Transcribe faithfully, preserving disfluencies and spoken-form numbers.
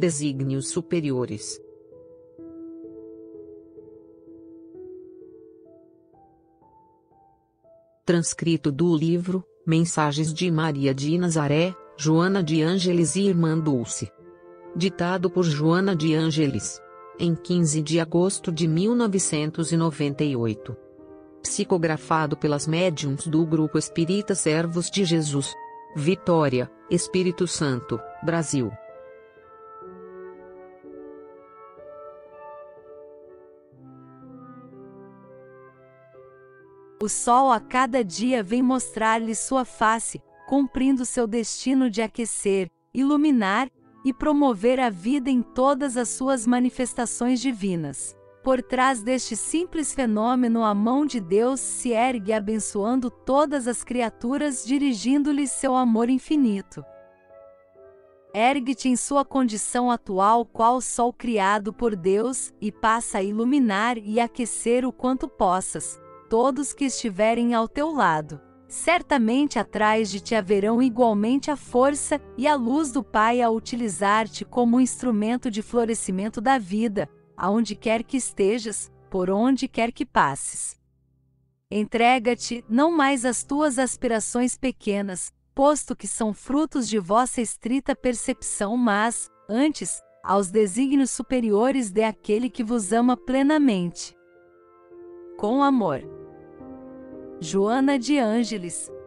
Desígnios superiores. Transcrito do livro Mensagens de Maria de Nazaré, Joana de Ângeles e Irmã Dulce. Ditado por Joana de Ângeles. Em quinze de agosto de mil novecentos e noventa e oito. Psicografado pelas médiuns do Grupo Espírita Servos de Jesus. Vitória, Espírito Santo, Brasil. O sol a cada dia vem mostrar-lhe sua face, cumprindo seu destino de aquecer, iluminar e promover a vida em todas as suas manifestações divinas. Por trás deste simples fenômeno, a mão de Deus se ergue abençoando todas as criaturas, dirigindo-lhes seu amor infinito. Ergue-te em sua condição atual qual sol criado por Deus, e passa a iluminar e aquecer o quanto possas todos que estiverem ao teu lado. Certamente atrás de ti haverão igualmente a força e a luz do Pai a utilizar-te como instrumento de florescimento da vida, aonde quer que estejas, por onde quer que passes. Entrega-te não mais às tuas aspirações pequenas, posto que são frutos de vossa estrita percepção, mas, antes, aos desígnios superiores de aquele que vos ama plenamente. Com amor. Joana de Ângeles.